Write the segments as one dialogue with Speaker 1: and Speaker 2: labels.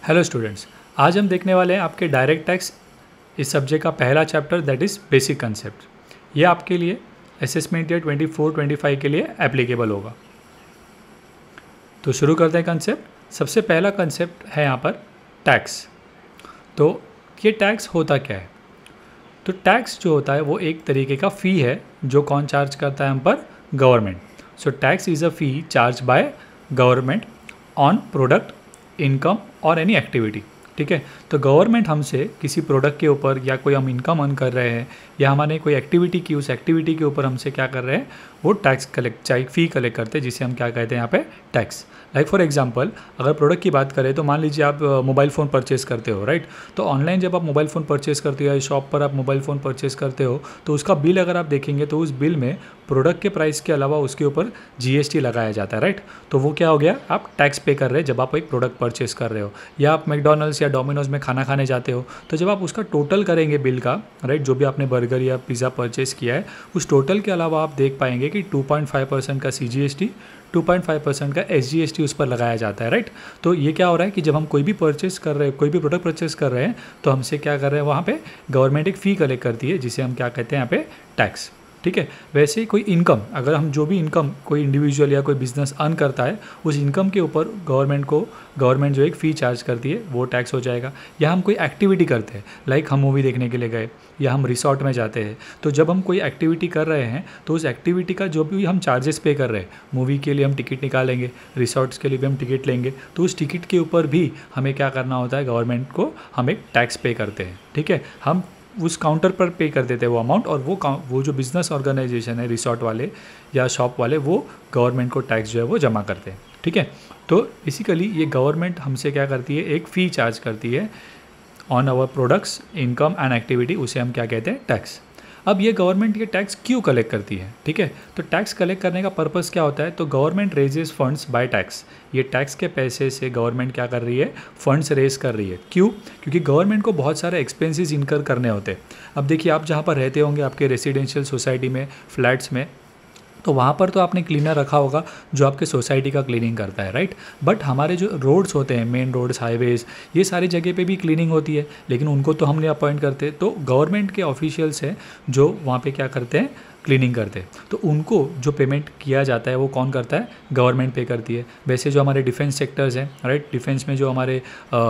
Speaker 1: Hello students, आज हम देखने वाले हैं आपके डायरेक्ट टैक्स इस सब्जेक्ट का पहला chapter that is basic concept. ये आपके लिए असेसमेंट ईयर 24-25 के लिए एप्लीकेबल होगा। तो शुरू करते हैं कंसेप्ट। सबसे पहला कंसेप्ट है यहाँ पर टैक्स। तो ये टैक्स होता क्या है? तो टैक्स जो होता है वो एक तरीके का फ़ी है जो कौन चार्ज करता है हम पर? Government. So tax is a fee charge by government on product, income और एनी एक्टिविटी। ठीक है, तो गवर्नमेंट हमसे किसी प्रोडक्ट के ऊपर या कोई हम इनकम अर्न कर रहे हैं या हमारे कोई एक्टिविटी की, उस एक्टिविटी के ऊपर हमसे क्या कर रहे हैं, वो टैक्स कलेक्ट चाहे फ़ी कलेक्ट करते हैं, जिसे हम क्या कहते हैं यहाँ पे टैक्स। लाइक फॉर एग्जांपल, अगर प्रोडक्ट की बात करें तो मान लीजिए आप मोबाइल फ़ोन परचेस करते हो, राइट। तो ऑनलाइन जब आप मोबाइल फ़ोन परचेस करते हो या शॉप पर आप मोबाइल फ़ोन परचेस करते हो तो उसका बिल अगर आप देखेंगे तो उस बिल में प्रोडक्ट के प्राइस के अलावा उसके ऊपर जीएसटी लगाया जाता है, राइट। तो वो क्या हो गया, आप टैक्स पे कर रहे हैं जब आप एक प्रोडक्ट परचेस कर रहे हो। या आप मैकडॉनल्ड्स या डोमिनोज में खाना खाने जाते हो तो जब आप उसका टोटल करेंगे बिल का, राइट, जो भी आपने बर्गर या पिज़्ज़ा परचेस किया है उस टोटल के अलावा आप देख पाएंगे कि 2.5% का CGST, 2.5% का SGST उस पर लगाया जाता है, राइट। तो ये क्या हो रहा है कि जब हम कोई भी परचेस कर रहे हैं, कोई भी प्रोडक्ट परचेस कर रहे हैं तो हमसे क्या कर रहे हैं, वहाँ पे गवर्नमेंट एक फ़ी कलेक्ट करती है जिसे हम क्या कहते हैं यहाँ पे टैक्स। ठीक है, वैसे ही कोई इनकम, अगर हम जो भी इनकम कोई इंडिविजुअल या कोई बिजनेस अर्न करता है उस इनकम के ऊपर गवर्नमेंट जो एक फ़ी चार्ज करती है वो टैक्स हो जाएगा। या हम कोई एक्टिविटी करते हैं, लाइक हम मूवी देखने के लिए गए या हम रिसोर्ट में जाते हैं, तो जब हम कोई एक्टिविटी कर रहे हैं तो उस एक्टिविटी का जो भी हम चार्जेस पे कर रहे हैं, मूवी के लिए हम टिकट निकालेंगे, रिसोर्ट्स के लिए भी हम टिकट लेंगे, तो उस टिकट के ऊपर भी हमें क्या करना होता है, गवर्नमेंट को हम एक टैक्स पे करते हैं। ठीक है, हम उस काउंटर पर पे कर देते हैं वो अमाउंट, और वो जो बिज़नेस ऑर्गेनाइजेशन है, रिसोर्ट वाले या शॉप वाले, वो गवर्नमेंट को टैक्स जो है वो जमा करते हैं। ठीक है, तो बेसिकली ये गवर्नमेंट हमसे क्या करती है, एक फ़ी चार्ज करती है on our products, income and activity, उसे हम क्या कहते हैं टैक्स। अब ये गवर्नमेंट ये टैक्स क्यों कलेक्ट करती है? ठीक है, तो टैक्स कलेक्ट करने का पर्पस क्या होता है? तो government raises funds by tax. ये टैक्स के पैसे से गवर्नमेंट क्या कर रही है, फंड्स रेज कर रही है। क्यों? क्योंकि गवर्नमेंट को बहुत सारे एक्सपेंसेस इनकर करने होते हैं। अब देखिए, आप जहाँ पर रहते होंगे आपके रेसिडेंशियल सोसाइटी में, फ्लैट्स में, तो वहाँ पर तो आपने क्लीनर रखा होगा जो आपके सोसाइटी का क्लीनिंग करता है, राइट। बट हमारे जो रोड्स होते हैं, मेन रोड्स, हाईवेज़, ये सारी जगह पे भी क्लीनिंग होती है, लेकिन उनको तो हम नहीं अपॉइंट करते। तो गवर्नमेंट के ऑफिशियल्स हैं जो वहाँ पे क्या करते हैं, क्लीनिंग करते हैं। तो उनको जो पेमेंट किया जाता है वो कौन करता है? गवर्नमेंट पे करती है। वैसे जो हमारे डिफेंस सेक्टर्स हैं, राइट, डिफेंस में जो हमारे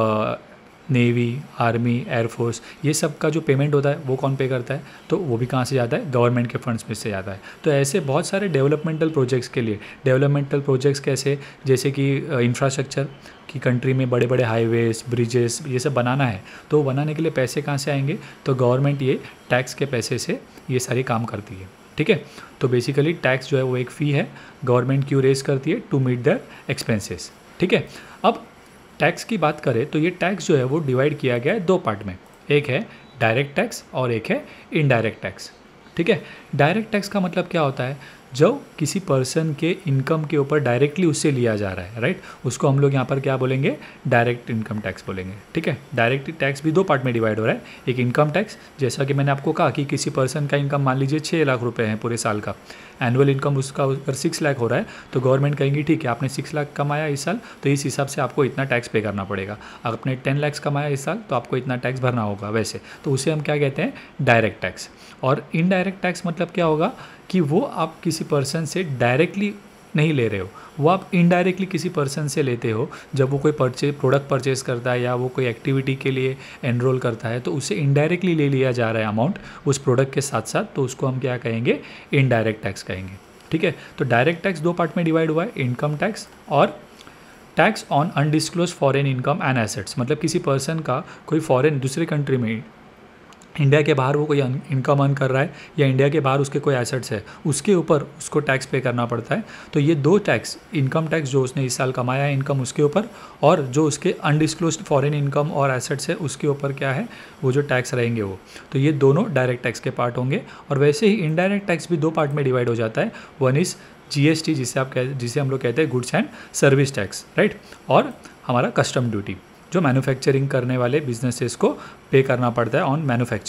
Speaker 1: नेवी, आर्मी, एयरफोर्स, ये सब का जो पेमेंट होता है वो कौन पे करता है? तो वो भी कहाँ से जाता है? गवर्नमेंट के फंड्स में से जाता है। तो ऐसे बहुत सारे डेवलपमेंटल प्रोजेक्ट्स के लिए, डेवलपमेंटल प्रोजेक्ट्स कैसे, जैसे कि इंफ्रास्ट्रक्चर की कंट्री में बड़े बड़े हाईवेज, ब्रिजेस, ये सब बनाना है, तो बनाने के लिए पैसे कहाँ से आएंगे? तो गवर्नमेंट ये टैक्स के पैसे से ये सारी काम करती है। ठीक है, तो बेसिकली टैक्स जो है वो एक फ़ी है, गवर्नमेंट क्यों रेज करती है? To meet the expenses. ठीक है, अब टैक्स की बात करें तो ये टैक्स जो है वो डिवाइड किया गया है दो पार्ट में। एक है डायरेक्ट टैक्स और एक है इनडायरेक्ट टैक्स। ठीक है, डायरेक्ट टैक्स का मतलब क्या होता है? जो किसी पर्सन के इनकम के ऊपर डायरेक्टली उससे लिया जा रहा है, राइट, उसको हम लोग यहाँ पर क्या बोलेंगे? डायरेक्ट इनकम टैक्स बोलेंगे। ठीक है, डायरेक्ट टैक्स भी दो पार्ट में डिवाइड हो रहा है। एक इनकम टैक्स, जैसा कि मैंने आपको कहा कि किसी पर्सन का इनकम मान लीजिए 6 लाख रुपए है पूरे साल का, एनुअल इनकम उसका अगर 6 लाख हो रहा है तो गवर्नमेंट कहेंगी ठीक है, आपने 6 लाख कमाया इस साल, तो इस हिसाब से आपको इतना टैक्स पे करना पड़ेगा। अगर आपने 10 लाख कमाया इस साल तो आपको इतना टैक्स भरना होगा वैसे। तो उसे हम क्या कहते हैं? Direct tax. और इनडायरेक्ट टैक्स मतलब क्या होगा कि वो आप किसी पर्सन से डायरेक्टली नहीं ले रहे हो, वो आप इनडायरेक्टली किसी पर्सन से लेते हो। जब वो कोई प्रोडक्ट परचेज करता है या वो कोई एक्टिविटी के लिए एनरोल करता है तो उससे इनडायरेक्टली ले लिया जा रहा है अमाउंट उस प्रोडक्ट के साथ साथ, तो उसको हम क्या कहेंगे? इनडायरेक्ट टैक्स कहेंगे। ठीक है, तो डायरेक्ट टैक्स दो पार्ट में डिवाइड हुआ है, इनकम टैक्स और tax on undisclosed foreign income and assets. मतलब किसी पर्सन का कोई फॉरेन दूसरे कंट्री में, इंडिया के बाहर वो कोई इनकम अर्न कर रहा है या इंडिया के बाहर उसके कोई एसेट्स है, उसके ऊपर उसको टैक्स पे करना पड़ता है। तो ये दो टैक्स, इनकम टैक्स जो उसने इस साल कमाया है इनकम उसके ऊपर, और जो उसके अनडिस्क्लोज्ड फॉरेन इनकम और एसेट्स है उसके ऊपर क्या है, वो जो टैक्स रहेंगे वो। तो ये दोनों डायरेक्ट टैक्स के पार्ट होंगे। और वैसे ही इनडायरेक्ट टैक्स भी दो पार्ट में डिवाइड हो जाता है। वन इज़ GST, जिसे हम लोग कहते हैं goods and service tax, right, और हमारा कस्टम ड्यूटी जो मैन्युफैक्चरिंग करने वाले बिजनेसेस को पे करना पड़ता है ऑन मैन्युफैक्चरिंग।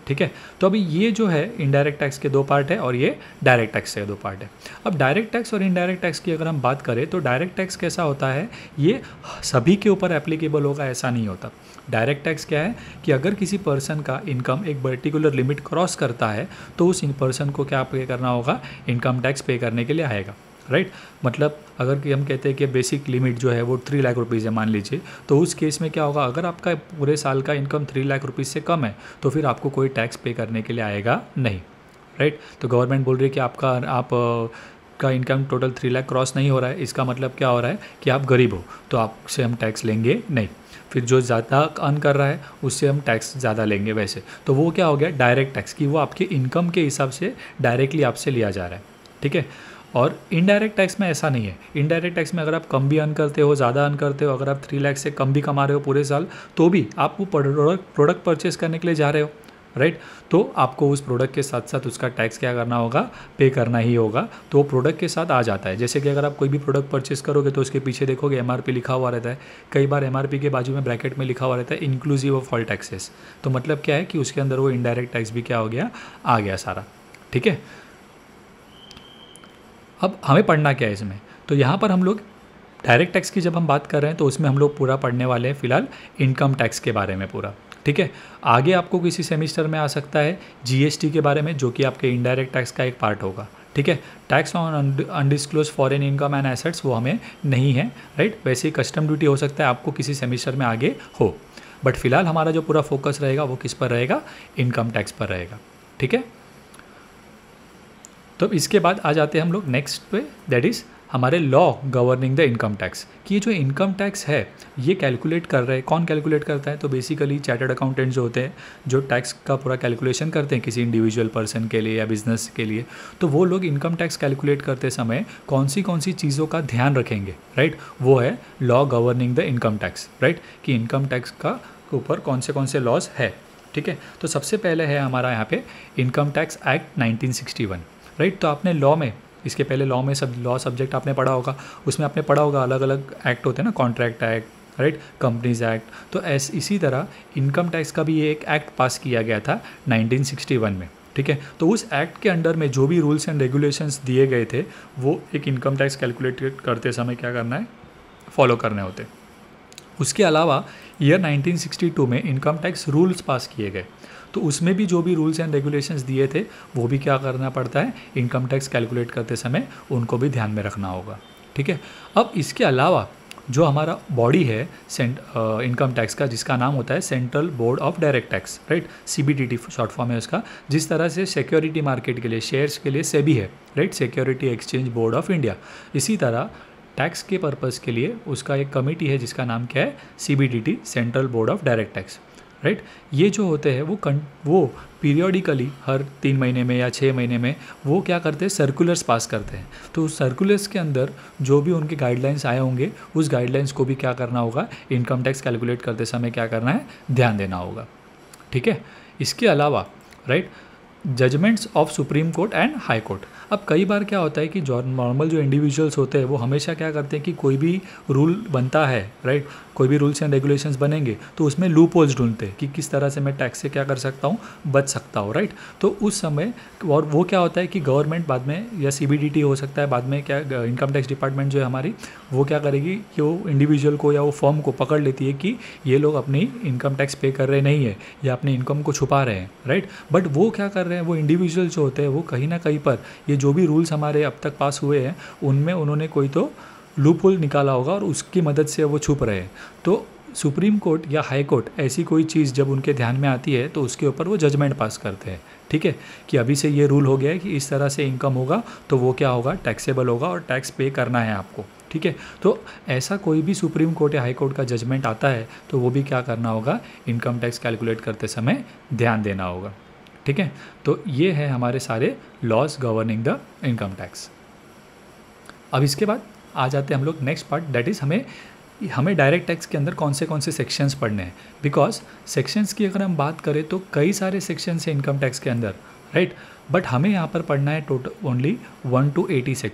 Speaker 1: ठीक है। तो अभी ये जो है इनडायरेक्ट टैक्स के दो पार्ट है और ये डायरेक्ट टैक्स के दो पार्ट है। अब डायरेक्ट टैक्स और इनडायरेक्ट टैक्स की अगर हम बात करें तो डायरेक्ट टैक्स कैसा होता है, ये सभी के ऊपर एप्लीकेबल होगा ऐसा नहीं होता। डायरेक्ट टैक्स क्या है कि अगर किसी पर्सन का इनकम एक पर्टिकुलर लिमिट क्रॉस करता है तो उस पर्सन को क्या पे करना होगा, इनकम टैक्स पे करने के लिए आएगा, राइट। मतलब अगर कि हम कहते हैं कि बेसिक लिमिट जो है वो 3 लाख रुपीज़ है मान लीजिए, तो उस केस में क्या होगा, अगर आपका पूरे साल का इनकम 3 लाख रुपीज़ से कम है तो फिर आपको कोई टैक्स पे करने के लिए आएगा नहीं, राइट। तो गवर्नमेंट बोल रही है कि आप का इनकम टोटल 3 लाख क्रॉस नहीं हो रहा है, इसका मतलब क्या हो रहा है कि आप गरीब हो, तो आपसे हम टैक्स लेंगे नहीं। फिर जो ज़्यादा अर्न कर रहा है उससे हम टैक्स ज़्यादा लेंगे वैसे, तो वो क्या हो गया डायरेक्ट टैक्स, कि वो आपके इनकम के हिसाब से डायरेक्टली आपसे लिया जा रहा है, ठीक है। और इनडायरेक्ट टैक्स में ऐसा नहीं है। इनडायरेक्ट टैक्स में अगर आप कम भी अर्न करते हो, ज़्यादा अर्न करते हो, अगर आप 3 लाख से कम भी कमा रहे हो पूरे साल, तो भी आप वो प्रोडक्ट परचेस करने के लिए जा रहे हो, राइट। तो आपको उस प्रोडक्ट के साथ साथ उसका टैक्स क्या करना होगा, पे करना ही होगा। तो वो प्रोडक्ट के साथ आ जाता है। जैसे कि अगर आप कोई भी प्रोडक्ट परचेस करोगे तो उसके पीछे देखोगे MRP लिखा हुआ रहता है, कई बार MRP के बाजू में ब्रैकेट में लिखा हुआ रहता है इंक्लूसिव ऑफ ऑल टैक्सेस। तो मतलब क्या है कि उसके अंदर वो इनडायरेक्ट टैक्स भी क्या हो गया, आ गया सारा, ठीक है। अब हमें पढ़ना क्या है इसमें, तो यहाँ पर हम लोग डायरेक्ट टैक्स की जब हम बात कर रहे हैं तो उसमें हम लोग पूरा पढ़ने वाले हैं फिलहाल इनकम टैक्स के बारे में पूरा, ठीक है। आगे आपको किसी सेमिस्टर में आ सकता है GST के बारे में, जो कि आपके इनडायरेक्ट टैक्स का एक पार्ट होगा, ठीक है। Tax on undisclosed foreign income and assets वो हमें नहीं है, राइट। वैसे ही कस्टम ड्यूटी हो सकता है आपको किसी सेमिस्टर में आगे हो, बट फिलहाल हमारा जो पूरा फोकस रहेगा वो किस पर रहेगा, इनकम टैक्स पर रहेगा, ठीक है। तो इसके बाद आ जाते हैं हम लोग नेक्स्ट पे, दैट इज़ हमारे law governing the income tax. कि ये जो इनकम टैक्स है ये कैलकुलेट कर रहे हैं, कौन कैलकुलेट करता है, तो बेसिकली चार्टर्ड अकाउंटेंट जो होते हैं जो टैक्स का पूरा कैलकुलेशन करते हैं किसी इंडिविजुअल पर्सन के लिए या बिजनेस के लिए, तो वो लोग इनकम टैक्स कैलकुलेट करते समय कौन सी चीज़ों का ध्यान रखेंगे, राइट। वो है law governing the income tax, right, कि इनकम टैक्स का ऊपर कौन से लॉज है, ठीक है। तो सबसे पहले है हमारा यहाँ पे इनकम टैक्स एक्ट 1961, राइट। तो आपने लॉ में, इसके पहले लॉ में सब लॉ सब्जेक्ट आपने पढ़ा होगा, उसमें आपने पढ़ा होगा अलग अलग एक्ट होते हैं ना, contract act, right, companies act. तो इसी तरह इनकम टैक्स का भी ये एक एक्ट पास किया गया था 1961 में, ठीक है। तो उस एक्ट के अंडर में जो भी रूल्स एंड रेगुलेशंस दिए गए थे वो एक इनकम टैक्स कैलकुलेट करते समय क्या करना है, फॉलो करने होते। उसके अलावा ईयर 1962 में इनकम टैक्स रूल्स पास किए गए, तो उसमें भी जो भी रूल्स एंड रेगुलेशंस दिए थे वो भी क्या करना पड़ता है, इनकम टैक्स कैलकुलेट करते समय उनको भी ध्यान में रखना होगा, ठीक है। अब इसके अलावा जो हमारा बॉडी है इनकम टैक्स का, जिसका नाम होता है central board of direct tax, right, CBDT short form है उसका। जिस तरह से सिक्योरिटी मार्केट के लिए, शेयर्स के लिए सेबी है, right, security exchange board of India, इसी तरह टैक्स के पर्पज़ के लिए उसका एक कमेटी है जिसका नाम क्या है, CBDT, central board of direct tax, right. ये जो होते हैं वो पीरियोडिकली हर 3 महीने में या 6 महीने में वो क्या करते हैं, सर्कुलर्स पास करते हैं। तो उस सर्कुलर्स के अंदर जो भी उनके गाइडलाइंस आए होंगे उस गाइडलाइंस को भी क्या करना होगा, इनकम टैक्स कैलकुलेट करते समय क्या करना है, ध्यान देना होगा, ठीक है। इसके अलावा right, judgments of supreme court and high court. अब कई बार क्या होता है कि जो नॉर्मल जो इंडिविजुअल्स होते हैं वो हमेशा क्या करते हैं कि कोई भी रूल बनता है, राइट, कोई भी रूल्स एंड रेगुलेशंस बनेंगे तो उसमें लूप होल्स ढूंढते हैं कि किस तरह से मैं टैक्स से क्या कर सकता हूँ, बच सकता हूँ, राइट। तो उस समय और वो क्या होता है कि गवर्नमेंट बाद में या CBDT हो सकता है बाद में, क्या इनकम टैक्स डिपार्टमेंट जो है हमारी, वो क्या करेगी कि वो इंडिविजुअल को या वो फर्म को पकड़ लेती है कि ये लोग अपनी इनकम टैक्स पे कर रहे नहीं है या अपनी इनकम को छुपा रहे हैं, राइट। बट वो क्या कर रहे हैं, वो इंडिविजुअल जो होते हैं वो कहीं ना कहीं पर ये जो भी रूल्स हमारे अब तक पास हुए हैं उनमें उन्होंने कोई तो लूप होल निकाला होगा और उसकी मदद से वो छुप रहे हैं। तो सुप्रीम कोर्ट या हाई कोर्ट ऐसी कोई चीज़ जब उनके ध्यान में आती है तो उसके ऊपर वो जजमेंट पास करते हैं, ठीक है, कि अभी से ये रूल हो गया है कि इस तरह से इनकम होगा तो वो क्या होगा, टैक्सेबल होगा और टैक्स पे करना है आपको, ठीक है। तो ऐसा कोई भी सुप्रीम कोर्ट या हाई कोर्ट का जजमेंट आता है तो वो भी क्या करना होगा, इनकम टैक्स कैलकुलेट करते समय ध्यान देना होगा, ठीक है। तो ये है हमारे सारे laws governing the income tax. अब इसके बाद आ जाते हैं हम लोग नेक्स्ट पार्ट, दैट इज़ हमें डायरेक्ट टैक्स के अंदर कौन से सेक्शंस पढ़ने हैं। बिकॉज सेक्शंस की अगर हम बात करें तो कई सारे सेक्शंस हैं इनकम टैक्स के अंदर, राइट, बट हमें यहाँ पर पढ़ना है total only 1 to 80 section.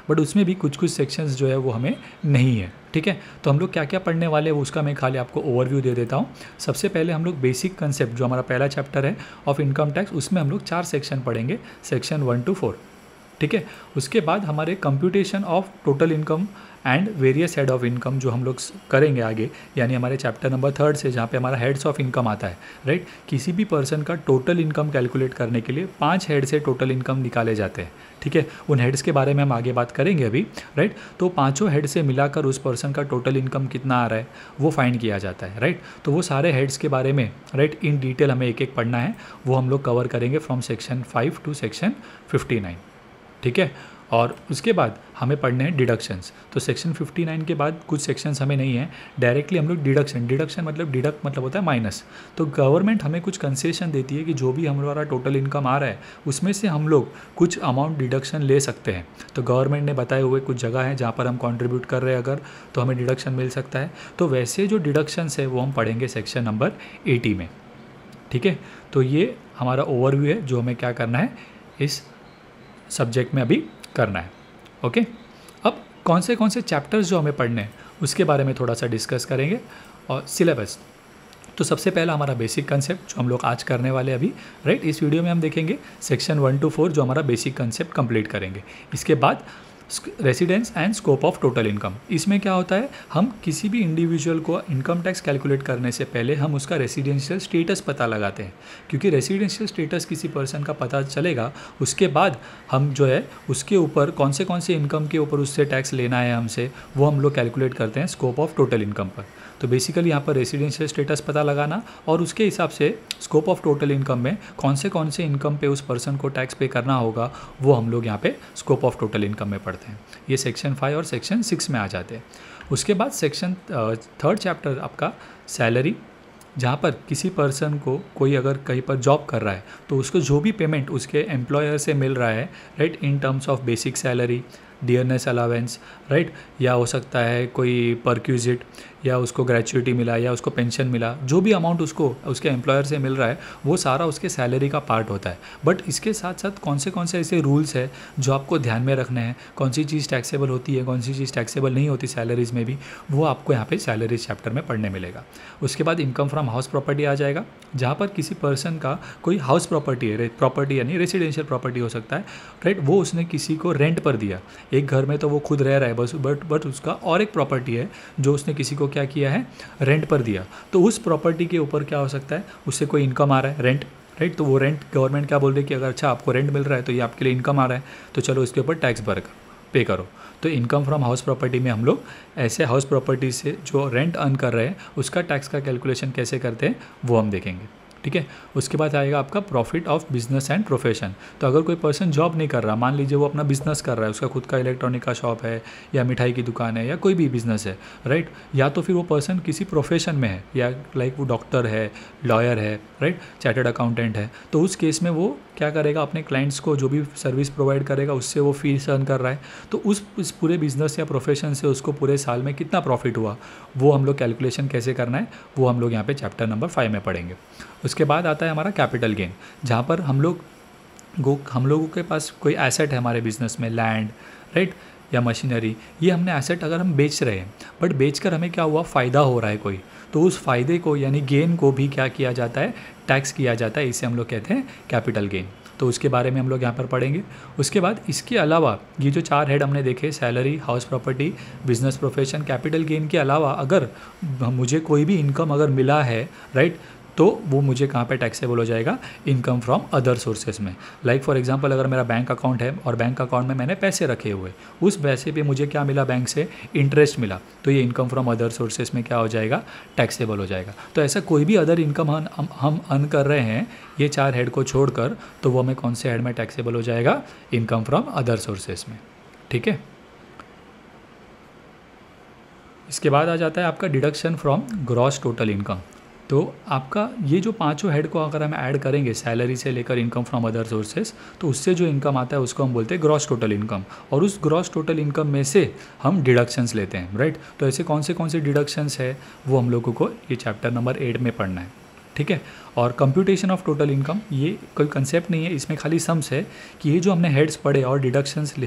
Speaker 1: But उसमें भी कुछ कुछ सेक्शंस जो है वो हमें नहीं है, ठीक है। तो हम लोग क्या क्या पढ़ने वाले हैं उसका मैं खाली आपको ओवरव्यू दे देता हूँ। सबसे पहले हम लोग बेसिक कंसेप्ट जो हमारा पहला चैप्टर है ऑफ इनकम टैक्स, उसमें हम लोग 4 सेक्शन पढ़ेंगे, सेक्शन 1 to 4, ठीक है। उसके बाद हमारे computation of total income and various head of income जो हम लोग करेंगे आगे, यानी हमारे चैप्टर नंबर 3 से, जहाँ पे हमारा हेड्स ऑफ इनकम आता है, राइट। किसी भी पर्सन का टोटल इनकम कैलकुलेट करने के लिए 5 हेड से टोटल इनकम निकाले जाते हैं, ठीक है। उन हेड्स के बारे में हम आगे बात करेंगे अभी, राइट। तो 5 हेड से मिलाकर उस पर्सन का टोटल इनकम कितना आ रहा है वो फाइंड किया जाता है, राइट। तो वो सारे हेड्स के बारे में, राइट, इन डिटेल हमें एक एक पढ़ना है, वो हम लोग कवर करेंगे फ्रॉम सेक्शन 5 to सेक्शन 59, ठीक है। और उसके बाद हमें पढ़ने हैं डिडक्शंस। तो सेक्शन 59 के बाद कुछ सेक्शंस हमें नहीं है, डायरेक्टली हम लोग डिडक्शन मतलब डिडक्ट मतलब होता है माइनस। तो गवर्नमेंट हमें कुछ कंसेशन देती है कि जो भी हमारा टोटल इनकम आ रहा है उसमें से हम लोग कुछ अमाउंट डिडक्शन ले सकते हैं। तो गवर्नमेंट ने बताए हुए कुछ जगह है जहाँ पर हम कॉन्ट्रीब्यूट कर रहे हैं अगर, तो हमें डिडक्शन मिल सकता है। तो वैसे जो डिडक्शंस है वो हम पढ़ेंगे सेक्शन नंबर 80 में, ठीक है। तो ये हमारा ओवरव्यू है जो हमें क्या करना है इस सब्जेक्ट में अभी करना है, ओके। अब कौन से चैप्टर्स जो हमें पढ़ने हैं उसके बारे में थोड़ा सा डिस्कस करेंगे। और सिलेबस, तो सबसे पहला हमारा बेसिक कंसेप्ट जो हम लोग आज करने वाले अभी, राइट। इस वीडियो में हम देखेंगे सेक्शन 1 to 4 जो हमारा बेसिक कंसेप्ट कंप्लीट करेंगे। इसके बाद residence and scope of total income. इसमें क्या होता है, हम किसी भी इंडिविजुअल को इनकम टैक्स कैलकुलेट करने से पहले हम उसका रेसिडेंशियल स्टेटस पता लगाते हैं, क्योंकि रेसिडेंशियल स्टेटस किसी पर्सन का पता चलेगा उसके बाद हम जो है उसके ऊपर कौन से इनकम के ऊपर उससे टैक्स लेना है हमसे, वो हम लोग कैलकुलेट करते हैं स्कोप ऑफ टोटल इनकम पर। तो बेसिकली यहाँ पर रेसिडेंशियल स्टेटस पता लगाना और उसके हिसाब से स्कोप ऑफ टोटल इनकम में कौन से इनकम पे उस पर्सन को टैक्स पे करना होगा वो हम लोग यहाँ पे स्कोप ऑफ टोटल इनकम में पढ़ते हैं। ये सेक्शन 5 और सेक्शन 6 में आ जाते हैं। उसके बाद सेक्शन 3rd चैप्टर आपका सैलरी, जहाँ पर किसी पर्सन को कोई अगर कहीं पर जॉब कर रहा है तो उसको जो भी पेमेंट उसके एम्प्लॉयर से मिल रहा है, right, in terms of basic salary, dearness allowance, right, या हो सकता है कोई परक्यूजिट, या उसको ग्रेचुइटी मिला, या उसको पेंशन मिला, जो भी अमाउंट उसको उसके एम्प्लॉयर से मिल रहा है वो सारा उसके सैलरी का पार्ट होता है। बट इसके साथ साथ कौन से ऐसे रूल्स है जो आपको ध्यान में रखने हैं, कौन सी चीज़ टैक्सेबल होती है, कौन सी चीज़ टैक्सेबल नहीं होती सैलरीज़ में भी, वो आपको यहाँ पे सैलरीज चैप्टर में पढ़ने मिलेगा। उसके बाद इनकम फ्रॉम हाउस प्रॉपर्टी आ जाएगा, जहाँ पर किसी पर्सन का कोई हाउस प्रॉपर्टी है, प्रॉपर्टी यानी रेसिडेंशियल प्रॉपर्टी हो सकता है, राइट, वो उसने किसी को रेंट पर दिया। एक घर में तो वो खुद रह रहा है बस, बट उसका और एक प्रॉपर्टी है जो उसने किसी को क्या किया है, रेंट पर दिया। तो उस प्रॉपर्टी के ऊपर क्या हो सकता है, उससे कोई इनकम आ रहा है, रेंट, राइट। तो वो रेंट गवर्नमेंट क्या बोल रही है कि अगर अच्छा आपको रेंट मिल रहा है तो ये आपके लिए इनकम आ रहा है, तो चलो इसके ऊपर टैक्स पे करो। तो इनकम फ्रॉम हाउस प्रॉपर्टी में हम लोग ऐसे हाउस प्रॉपर्टी से जो रेंट अर्न कर रहे हैं उसका टैक्स का कैलकुलेशन कैसे करते हैं वो हम देखेंगे, ठीक है। उसके बाद आएगा आपका profit of business and profession. तो अगर कोई पर्सन जॉब नहीं कर रहा, मान लीजिए वो अपना बिजनेस कर रहा है, उसका खुद का इलेक्ट्रॉनिक का शॉप है या मिठाई की दुकान है या कोई भी बिजनेस है, राइट, या तो फिर वो पर्सन किसी प्रोफेशन में है, या लाइक वो डॉक्टर है, लॉयर है, राइट, चार्टर्ड अकाउंटेंट है, तो उस केस में वो क्या करेगा, अपने क्लाइंट्स को जो भी सर्विस प्रोवाइड करेगा उससे वो फीस अर्न कर रहा है, तो उस पूरे बिजनेस या प्रोफेशन से उसको पूरे साल में कितना प्रॉफिट हुआ वो हम लोग कैलकुलेशन कैसे करना है वो हम लोग यहाँ पे चैप्टर नंबर 5 में पढ़ेंगे। उसके बाद आता है हमारा कैपिटल गेन, जहाँ पर हम लोगों के पास कोई एसेट है हमारे बिजनेस में, लैंड, राइट, या मशीनरी, ये हमने एसेट अगर हम बेच रहे हैं बट बेचकर हमें क्या हुआ, फ़ायदा हो रहा है कोई, तो उस फ़ायदे को यानी गेन को भी क्या किया जाता है, टैक्स किया जाता है। इसे हम लोग कहते हैं कैपिटल गेन। तो उसके बारे में हम लोग यहाँ पर पढ़ेंगे। उसके बाद इसके अलावा ये जो 4 हेड हमने देखे, salary, house property, business profession, capital gain के अलावा अगर मुझे कोई भी इनकम अगर मिला है, राइट, तो वो मुझे कहाँ पे टैक्सेबल हो जाएगा, इनकम फ्रॉम अदर सोर्सेज में। लाइक फॉर एग्जांपल अगर मेरा बैंक अकाउंट है और बैंक अकाउंट में मैंने पैसे रखे हुए, उस पैसे पे मुझे क्या मिला, बैंक से इंटरेस्ट मिला, तो ये इनकम फ्रॉम अदर सोर्सेज में क्या हो जाएगा, टैक्सेबल हो जाएगा। तो ऐसा कोई भी अदर इनकम हम अर्न कर रहे हैं ये 4 हेड को छोड़कर, तो वो हमें कौन से हेड में टैक्सेबल हो जाएगा, इनकम फ्रॉम अदर सोर्सेज में, ठीक है। इसके बाद आ जाता है आपका deduction from gross total income. तो आपका ये जो 5 हेड को अगर हम ऐड करेंगे, सैलरी से लेकर इनकम फ्रॉम अदर सोर्सेज, तो उससे जो इनकम आता है उसको हम बोलते हैं ग्रॉस टोटल इनकम, और उस ग्रॉस टोटल इनकम में से हम डिडक्शंस लेते हैं, राइट। तो ऐसे कौन से डिडक्शंस है वो हम लोगों को ये चैप्टर नंबर 8 में पढ़ना है, ठीक है। और कंप्यूटेशन ऑफ टोटल इनकम ये कोई कंसेप्ट नहीं है, इसमें खाली सम्स है कि ये जो हमने हेड्स पढ़े और डिडक्शंस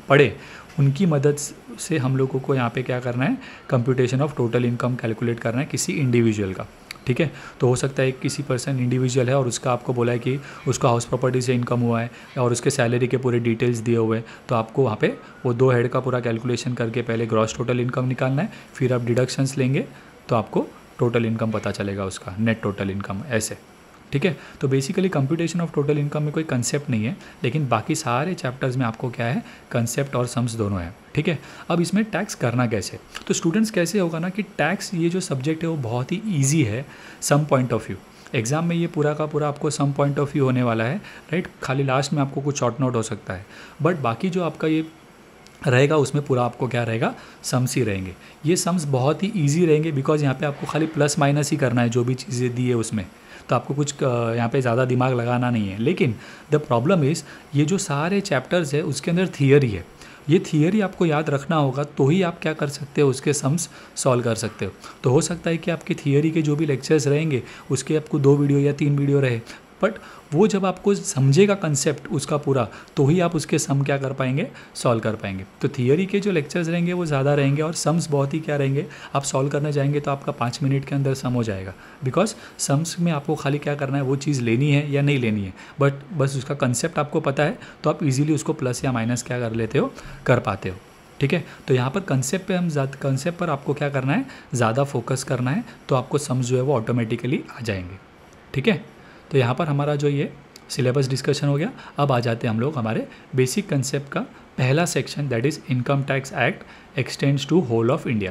Speaker 1: पढ़े उनकी मदद से हम लोगों को यहाँ पे क्या करना है, computation of total income calculate करना है किसी इंडिविजुअल का। ठीक है, तो हो सकता है किसी पर्सन इंडिविजुअल है और उसका आपको बोला है कि उसको हाउस प्रॉपर्टी से इनकम हुआ है और उसके सैलरी के पूरे डिटेल्स दिए हुए हैं, तो आपको वहाँ पे वो 2 हेड का पूरा कैलकुलेशन करके पहले ग्रॉस टोटल इनकम निकालना है, फिर आप डिडक्शंस लेंगे तो आपको टोटल इनकम पता चलेगा उसका, नेट टोटल इनकम ऐसे। ठीक है, तो basically computation of total income में कोई कंसेप्ट नहीं है, लेकिन बाकी सारे चैप्टर्स में आपको क्या है, कंसेप्ट और सम्स दोनों है। ठीक है, अब इसमें टैक्स करना कैसे, तो स्टूडेंट्स कैसे होगा ना कि टैक्स ये जो सब्जेक्ट है वो बहुत ही ईजी है some point of view. Exam में ये पूरा का पूरा आपको सम पॉइंट ऑफ व्यू होने वाला है, राइट। खाली लास्ट में आपको कुछ शॉर्ट नोट हो सकता है, बट बाकी जो आपका ये रहेगा उसमें पूरा आपको क्या रहेगा, सम्स ही रहेंगे। ये सम्स बहुत ही ईजी रहेंगे बिकॉज यहाँ पे आपको खाली प्लस माइनस ही करना है, जो भी चीज़ें दी है उसमें, तो आपको कुछ यहाँ पे ज़्यादा दिमाग लगाना नहीं है। लेकिन द प्रॉब्लम इज़ ये जो सारे चैप्टर्स है उसके अंदर थियरी है, ये थियरी आपको याद रखना होगा, तो ही आप क्या कर सकते हो, उसके सम्स सॉल्व कर सकते हो। तो हो सकता है कि आपकी थियरी के जो भी लेक्चर्स रहेंगे उसके आपको 2 वीडियो या 3 वीडियो रहे, बट वो जब आपको समझेगा कंसेप्ट उसका पूरा, तो ही आप उसके सम क्या कर पाएंगे, सॉल्व कर पाएंगे। तो थियरी के जो लेक्चर्स रहेंगे वो ज़्यादा रहेंगे और सम्स बहुत ही क्या रहेंगे, आप सॉल्व करने जाएंगे तो आपका 5 मिनट के अंदर सम हो जाएगा, बिकॉज सम्स में आपको खाली क्या करना है, वो चीज़ लेनी है या नहीं लेनी है, बट बस उसका कंसेप्ट आपको पता है तो आप इजीली उसको प्लस या माइनस क्या कर लेते हो, कर पाते हो। ठीक है, तो यहाँ पर कंसेप्ट पे हम कंसेप्ट पर आपको क्या करना है, ज़्यादा फोकस करना है, तो आपको सम्स जो है वो ऑटोमेटिकली आ जाएंगे। ठीक है, तो यहाँ पर हमारा जो ये सिलेबस डिस्कशन हो गया। अब आ जाते हैं हम लोग हमारे बेसिक कंसेप्ट का पहला section, that is income tax act extends to whole of India.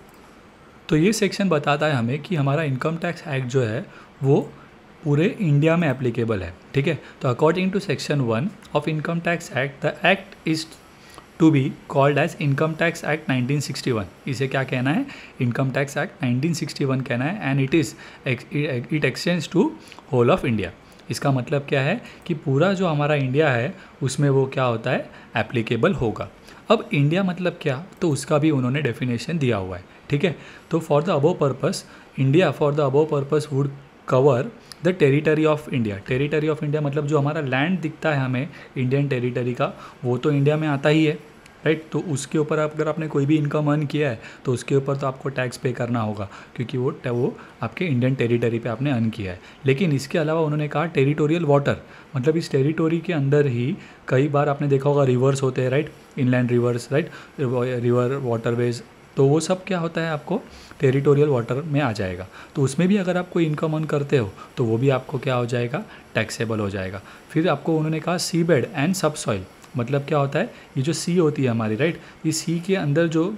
Speaker 1: तो ये सेक्शन बताता है हमें कि हमारा इनकम टैक्स एक्ट जो है वो पूरे इंडिया में एप्लीकेबल है। ठीक है, तो according to section 1 of income tax act, the act is to be called as income tax act 1961। इसे क्या कहना है, इनकम टैक्स एक्ट 1961 कहना है, and it extends to whole of India. इसका मतलब क्या है कि पूरा जो हमारा इंडिया है उसमें वो क्या होता है, एप्लीकेबल होगा। अब इंडिया मतलब क्या, तो उसका भी उन्होंने डेफिनेशन दिया हुआ है। ठीक है, तो for the above purpose, India for the above purpose would cover the territory of India. Territory of India मतलब जो हमारा लैंड दिखता है हमें इंडियन टेरिटरी का, वो तो इंडिया में आता ही है, राइट। तो उसके ऊपर अगर आपने कोई भी इनकम अर्न किया है तो उसके ऊपर तो आपको टैक्स पे करना होगा, क्योंकि वो आपके इंडियन टेरिटरी पे आपने अर्न किया है। लेकिन इसके अलावा उन्होंने कहा टेरिटोरियल वाटर, मतलब इस टेरिटोरी के अंदर ही कई बार आपने देखा होगा रिवर्स होते हैं, right, inland rivers, right, river waterways, तो वो सब क्या होता है, आपको टेरिटोरियल वाटर में आ जाएगा। तो उसमें भी अगर आप कोई इनकम अर्न करते हो तो वो भी आपको क्या हो जाएगा, टैक्सेबल हो जाएगा। फिर आपको उन्होंने कहा sea bed and subsoil, मतलब क्या होता है, ये जो सी होती है हमारी, राइट, ये सी के अंदर जो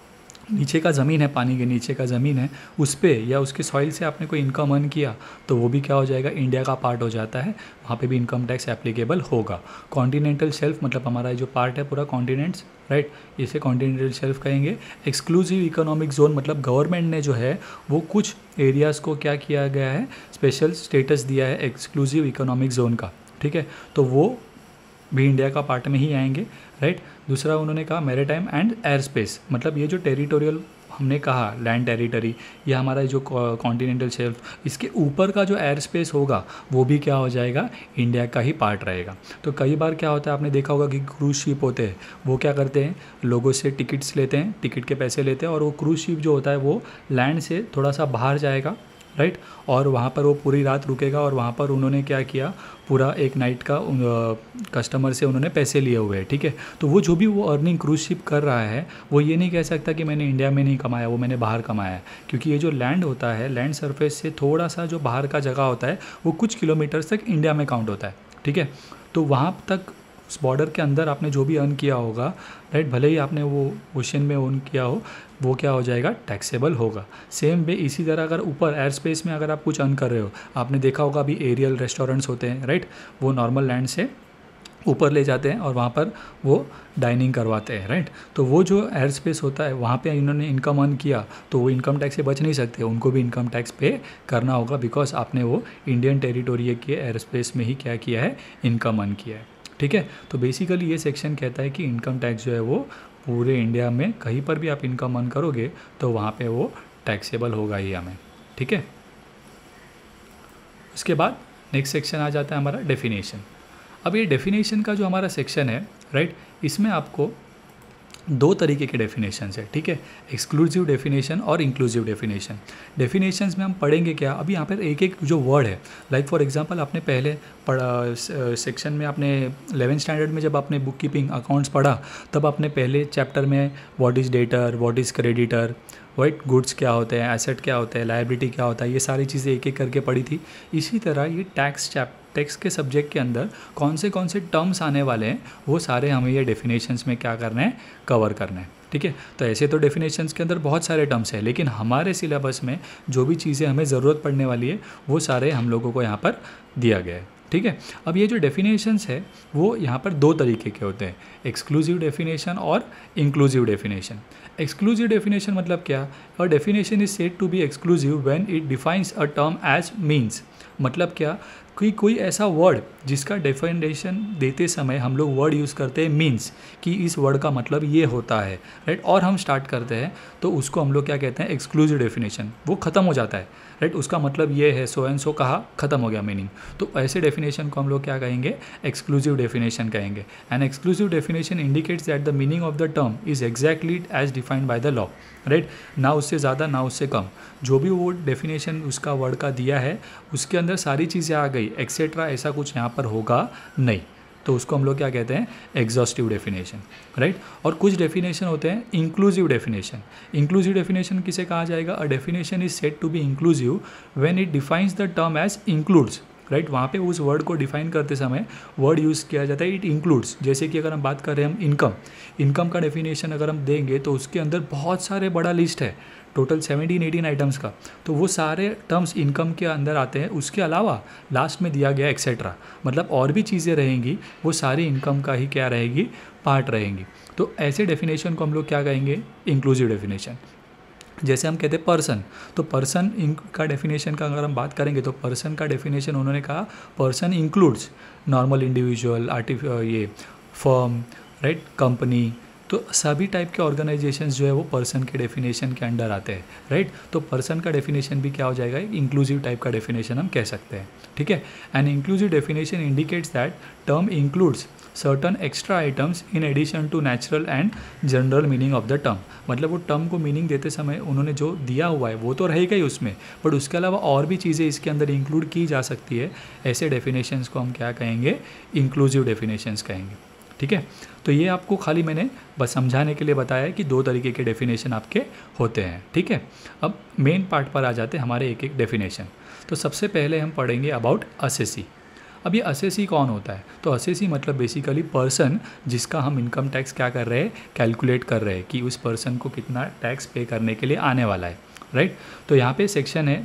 Speaker 1: नीचे का ज़मीन है, पानी के नीचे का ज़मीन है, उस पे या उसके सॉइल से आपने कोई इनकम अर्न किया तो वो भी क्या हो जाएगा, इंडिया का पार्ट हो जाता है, वहाँ पे भी इनकम टैक्स एप्लीकेबल होगा। कॉन्टिनेंटल शेल्फ मतलब हमारा जो पार्ट है पूरा कॉन्टिनेंट्स, राइट, इसे कॉन्टिनेंटल शेल्फ कहेंगे। एक्सक्लूसिव इकोनॉमिक जोन मतलब गवर्नमेंट ने जो है वो कुछ एरियाज़ को क्या किया गया है, स्पेशल स्टेटस दिया है एक्सक्लूसिव इकोनॉमिक जोन का। ठीक है, तो वो भी इंडिया का पार्ट में ही आएंगे, राइट। दूसरा उन्होंने कहा मैरीटाइम एंड एयर स्पेस, मतलब ये जो टेरिटोरियल हमने कहा लैंड टेरिटरी, या हमारा जो कॉन्टिनेंटल शेल्फ, इसके ऊपर का जो एयर स्पेस होगा वो भी क्या हो जाएगा, इंडिया का ही पार्ट रहेगा। तो कई बार क्या होता है, आपने देखा होगा कि क्रूज़ शिप होते हैं, वो क्या करते हैं, लोगों से टिकट्स लेते हैं, टिकट के पैसे लेते हैं, और वो क्रूज़ शिप जो होता है वो लैंड से थोड़ा सा बाहर जाएगा, राइट, और वहाँ पर वो पूरी रात रुकेगा, और वहाँ पर उन्होंने क्या किया, पूरा एक नाइट का कस्टमर से उन्होंने पैसे लिए हुए हैं। ठीक है, तो वो जो भी वो अर्निंग क्रूज शिप कर रहा है वो ये नहीं कह सकता कि मैंने इंडिया में नहीं कमाया, वो मैंने बाहर कमाया है, क्योंकि ये जो लैंड होता है, लैंड सरफेस से थोड़ा सा जो बाहर का जगह होता है वो कुछ किलोमीटर्स तक इंडिया में काउंट होता है। ठीक है, तो वहाँ तक उस बॉर्डर के अंदर आपने जो भी अर्न किया होगा, राइट, भले ही आपने वो ओशन में अर्न किया हो, वो क्या हो जाएगा, टैक्सेबल होगा। सेम वे इसी तरह अगर ऊपर एयर स्पेस में अगर आप कुछ अर्न कर रहे हो, आपने देखा होगा अभी एरियल रेस्टोरेंट्स होते हैं, राइट, वो नॉर्मल लैंड से ऊपर ले जाते हैं और वहाँ पर वो डाइनिंग करवाते हैं, राइट। तो वो जो एयर स्पेस होता है वहाँ पे इन्होंने इनकम अर्न किया तो वो इनकम टैक्स से बच नहीं सकते, उनको भी इनकम टैक्स पे करना होगा, बिकॉज आपने वो इंडियन टेरिटोरी के एयर स्पेस में ही क्या किया है, इनकम अर्न किया है। ठीक है, तो बेसिकली ये सेक्शन कहता है कि इनकम टैक्स जो है वो पूरे इंडिया में कहीं पर भी आप इनकम अर्न करोगे तो वहाँ पे वो टैक्सेबल होगा ही हमें। ठीक है, उसके बाद नेक्स्ट सेक्शन आ जाता है हमारा डेफिनेशन। अब ये डेफिनेशन का जो हमारा सेक्शन है, राइट। इसमें आपको दो तरीके के डेफिनेशंस है, ठीक है, एक्सक्लूसिव डेफिनेशन और इंक्लूसिव डेफिनेशन। डेफिनेशंस में हम पढ़ेंगे क्या, अभी यहाँ पर एक एक जो वर्ड है, लाइक फॉर एग्जांपल आपने पहले पढ़ा सेक्शन में, आपने 11th स्टैंडर्ड में जब आपने बुक कीपिंग अकाउंट्स पढ़ा तब आपने पहले चैप्टर में what is debtor, what is creditor, right, goods क्या होते हैं, एसेट क्या होता है, लायबिलिटी क्या होता है, ये सारी चीज़ें एक एक करके पढ़ी थी। इसी तरह ये टैक्स के सब्जेक्ट के अंदर कौन से टर्म्स आने वाले हैं वो सारे हमें ये डेफिनेशंस में क्या करना है, कवर करना है, ठीक है। तो ऐसे तो डेफिनेशंस के अंदर बहुत सारे टर्म्स हैं, लेकिन हमारे सिलेबस में जो भी चीज़ें हमें ज़रूरत पड़ने वाली है वो सारे हम लोगों को यहाँ पर दिया गया है, ठीक है। अब ये जो डेफिनेशंस है वो यहाँ पर दो तरीके के होते हैं, एक्सक्लूसिव डेफिनेशन और इंक्लूसिव डेफिनेशन। एक्सक्लूसिव डेफिनेशन मतलब क्या, a definition is said to be exclusive when it defines a term as means. मतलब क्या, कोई ऐसा वर्ड जिसका डेफिनेशन देते समय हम लोग वर्ड यूज़ करते हैं मीन्स, कि इस वर्ड का मतलब ये होता है, राइट, और हम स्टार्ट करते हैं तो उसको हम लोग क्या कहते हैं, एक्सक्लूसिव डेफिनेशन। वो ख़त्म हो जाता है, राइट, उसका मतलब ये है, सो एंड सो कहा, ख़त्म हो गया मीनिंग। तो ऐसे डेफिनेशन को हम लोग क्या कहेंगे, एक्सक्लूसिव डेफिनेशन कहेंगे। And exclusive definition indicates that the meaning of the term is exactly as defined by the law, right, ना उससे ज़्यादा ना उससे कम। जो भी वो डेफिनेशन उसका वर्ड का दिया है उसके अंदर सारी चीज़ें आ गई, एक्सेट्रा ऐसा कुछ यहाँ पर होगा नहीं, तो उसको हम लोग क्या कहते हैं, एग्जॉस्टिव डेफिनेशन, राइट। और कुछ डेफिनेशन होते हैं इंक्लूसिव डेफिनेशन। इंक्लूसिव डेफिनेशन किसे कहा जाएगा, a definition is said to be inclusive when it defines the term as includes, right. वहाँ पे उस वर्ड को डिफाइन करते समय वर्ड यूज़ किया जाता है इट इंक्लूड्स। जैसे कि अगर हम बात कर रहे हैं हम इनकम का डेफिनेशन अगर हम देंगे तो उसके अंदर बहुत सारे बड़ा लिस्ट है, टोटल 17-18 आइटम्स का, तो वो सारे टर्म्स इनकम के अंदर आते हैं। उसके अलावा लास्ट में दिया गया एक्सेट्रा, मतलब और भी चीज़ें रहेंगी, वो सारी इनकम का ही क्या रहेगी, पार्ट रहेंगी। तो ऐसे डेफिनेशन को हम लोग क्या कहेंगे, इंक्लूसिव डेफिनेशन। जैसे हम कहते हैं पर्सन, तो पर्सन का डेफिनेशन का अगर हम बात करेंगे तो पर्सन का डेफिनेशन उन्होंने कहा, पर्सन इंक्लूड्स नॉर्मल इंडिविजुअल, ये फर्म, राइट, कंपनी, तो सभी टाइप के ऑर्गेनाइजेशंस जो है वो पर्सन के डेफिनेशन के अंडर आते हैं, राइट। तो पर्सन का डेफिनेशन भी क्या हो जाएगा, इंक्लूसिव टाइप का डेफिनेशन हम कह सकते हैं, ठीक है। And inclusive definition indicates that term includes certain extra items in addition to natural and general meaning of the term. मतलब वो टर्म को मीनिंग देते समय उन्होंने जो दिया हुआ है वो तो रहेगा ही उसमें, बट उसके अलावा और भी चीज़ें इसके अंदर इंक्लूड की जा सकती है। ऐसे डेफिनेशंस को हम क्या कहेंगे, इंक्लूसिव डेफिनेशंस कहेंगे, ठीक है। तो ये आपको खाली मैंने बस समझाने के लिए बताया है कि दो तरीके के डेफिनेशन आपके होते हैं, ठीक है। अब मेन पार्ट पर आ जाते हैं हमारे एक एक डेफिनेशन। तो सबसे पहले हम पढ़ेंगे अबाउट असेसी। अब ये असेसी कौन होता है, तो असेसी मतलब बेसिकली पर्सन जिसका हम इनकम टैक्स क्या कर रहे हैं, कैलकुलेट कर रहे हैं कि उस पर्सन को कितना टैक्स पे करने के लिए आने वाला है, राइट। तो यहाँ पे सेक्शन है